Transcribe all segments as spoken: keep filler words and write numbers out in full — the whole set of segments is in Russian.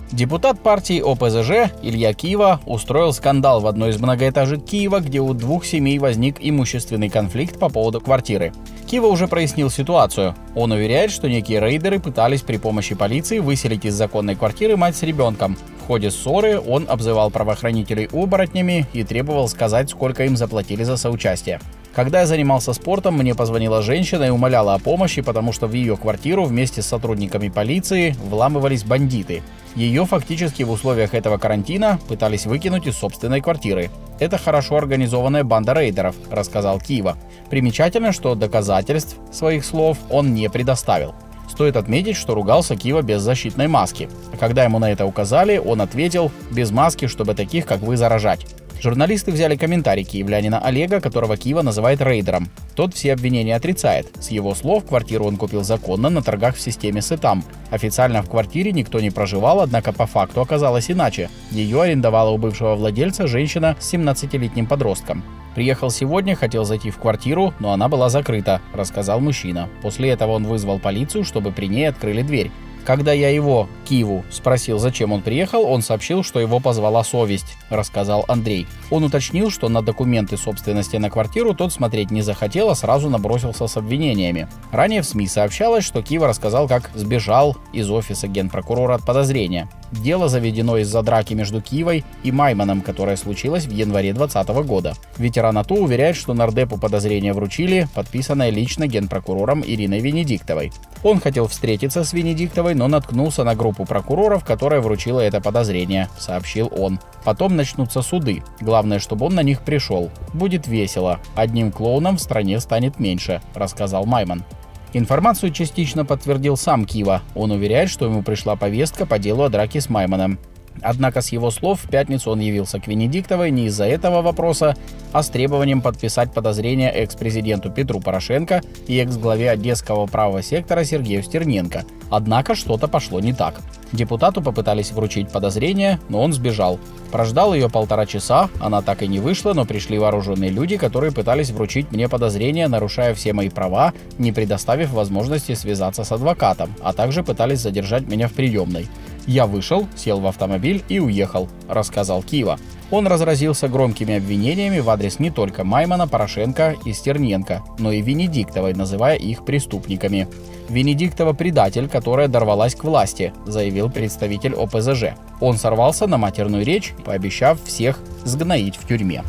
Депутат партии О Пэ Зэ Жэ Илья Кива устроил скандал в одной из многоэтажек Киева, где у двух семей возник имущественный конфликт по поводу квартиры. Кива уже прояснил ситуацию. Он уверяет, что некие рейдеры пытались при помощи полиции выселить из законной квартиры мать с ребенком. В ходе ссоры он обзывал правоохранителей оборотнями и требовал сказать, сколько им заплатили за соучастие. Когда я занимался спортом, мне позвонила женщина и умоляла о помощи, потому что в ее квартиру вместе с сотрудниками полиции вламывались бандиты. Ее фактически в условиях этого карантина пытались выкинуть из собственной квартиры. Это хорошо организованная банда рейдеров, рассказал Кива. Примечательно, что доказательств своих слов он не предоставил. Стоит отметить, что ругался Кива без защитной маски. А когда ему на это указали, он ответил: «Без маски, чтобы таких, как вы, заражать». Журналисты взяли комментарий киевлянина Олега, которого Кива называет рейдером. Тот все обвинения отрицает. С его слов, квартиру он купил законно на торгах в системе Сетам. Официально в квартире никто не проживал, однако по факту оказалось иначе. Ее арендовала у бывшего владельца женщина с семнадцатилетним подростком. «Приехал сегодня, хотел зайти в квартиру, но она была закрыта», — рассказал мужчина. После этого он вызвал полицию, чтобы при ней открыли дверь. Когда я его, Киву, спросил, зачем он приехал, он сообщил, что его позвала совесть, рассказал Андрей. Он уточнил, что на документы собственности на квартиру тот смотреть не захотел, а сразу набросился с обвинениями. Ранее в СМИ сообщалось, что Кива рассказал, как сбежал из офиса генпрокурора от подозрения. Дело заведено из-за драки между Кивой и Майманом, которая случилась в январе двадцатого года. Ветеран АТО уверяет, что нардепу подозрение вручили, подписанное лично генпрокурором Ириной Венедиктовой. Он хотел встретиться с Венедиктовой, но наткнулся на группу прокуроров, которая вручила это подозрение, сообщил он. Потом начнутся суды. Главное, чтобы он на них пришел. Будет весело. Одним клоуном в стране станет меньше, рассказал Майман. Информацию частично подтвердил сам Кива. Он уверяет, что ему пришла повестка по делу о драке с Майманом. Однако, с его слов, в пятницу он явился к Венедиктовой не из-за этого вопроса, а с требованием подписать подозрения экс-президенту Петру Порошенко и экс-главе Одесского правого сектора Сергею Стерненко. Однако что-то пошло не так. Депутату попытались вручить подозрение, но он сбежал. Прождал ее полтора часа, она так и не вышла, но пришли вооруженные люди, которые пытались вручить мне подозрение, нарушая все мои права, не предоставив возможности связаться с адвокатом, а также пытались задержать меня в приемной. Я вышел, сел в автомобиль и уехал, рассказал Кива. Он разразился громкими обвинениями в адрес не только Маймана, Порошенко и Стерненко, но и Венедиктовой, называя их преступниками. «Венедиктова предатель, которая дорвалась к власти», заявил представитель О Пэ Зэ Жэ. Он сорвался на матерную речь, пообещав всех сгноить в тюрьме.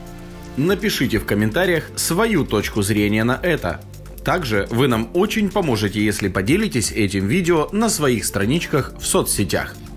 Напишите в комментариях свою точку зрения на это. Также вы нам очень поможете, если поделитесь этим видео на своих страничках в соцсетях.